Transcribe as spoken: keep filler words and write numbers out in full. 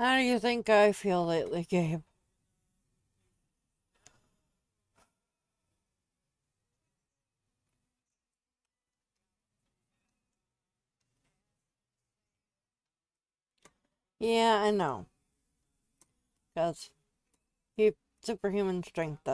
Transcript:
How do you think I feel lately, Gabe? Yeah, I know. Because he superhuman strength